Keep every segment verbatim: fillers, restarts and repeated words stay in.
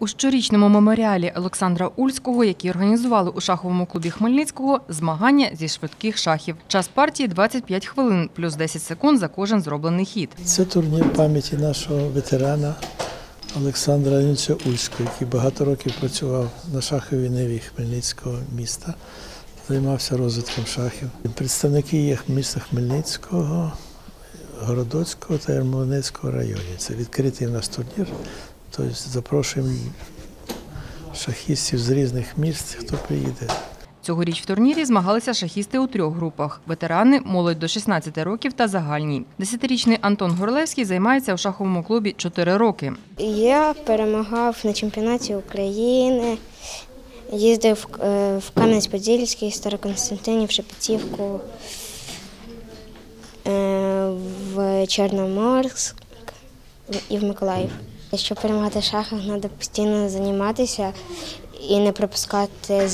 У щорічному меморіалі Олександра Ульського, який організували у шаховому клубі Хмельницького, змагання зі швидких шахів. Час партії – двадцять п'ять хвилин, плюс десять секунд за кожен зроблений хід. Це турнір пам'яті нашого ветерана Олександра Леонідовича Ульського, який багато років працював на шаховій ниві Хмельницького міста, займався розвитком шахів. Представники є міста Хмельницького, Городоцького та Ярмолинецького районів. Це відкритий у нас турнір. Тобто запрошуємо шахістів з різних міст, хто приїде. Цьогоріч в турнірі змагалися шахісти у трьох групах – ветерани, молодь до шістнадцяти років та загальні. Десятирічний Антон Горлевський займається у шаховому клубі чотири роки. Я перемагав на чемпіонаті України, їздив в Кам'янець-Подільський, Староконстантинів, Шепетівку, в Чорноморськ і в Миколаїв. Щоб перемагати в шахах, треба постійно займатися і не пропускати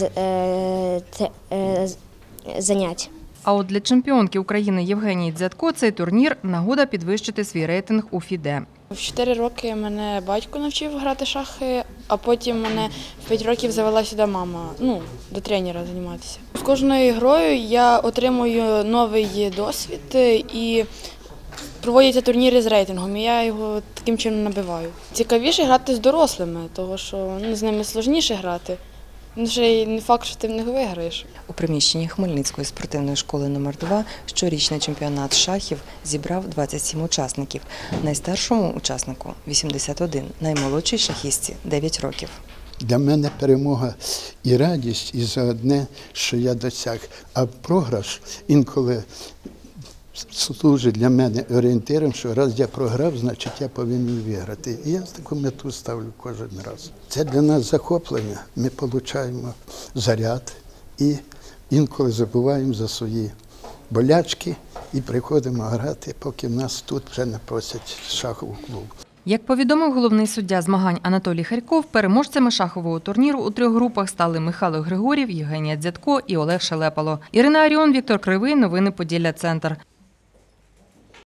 занять. А от для чемпіонки України Євгенії Дзятко цей турнір – нагода підвищити свій рейтинг у ФІДЕ. В чотири роки мене батько навчив грати в шахи, а потім мене в п'ять років завела сюди мама, ну, до тренера займатися. З кожною грою я отримую новий досвід і проводяться турніри з рейтингом, і я його таким чином набиваю. Цікавіше грати з дорослими, тому що ну, з ними складніше грати. Ну, ще й не факт, що ти в них виграєш. У приміщенні Хмельницької спортивної школи номер два щорічний чемпіонат шахів зібрав двадцять сім учасників. Найстаршому учаснику – вісімдесят один, наймолодшій шахістці – дев'ять років. Для мене перемога і радість, і за одне, що я досяг. А програш інколи служить для мене орієнтиром, що раз я програв, значить я повинен виграти. І я таку мету ставлю кожен раз. Це для нас захоплення. Ми отримуємо заряд і інколи забуваємо за свої болячки і приходимо грати, поки нас тут вже не просять шахову клубу. Як повідомив головний суддя змагань Анатолій Харьков, переможцями шахового турніру у трьох групах стали Михайло Григорів, Євгенія Дзятко і Олег Шелепало. Ірина Аріон, Віктор Кривий. Новини Поділля Центр.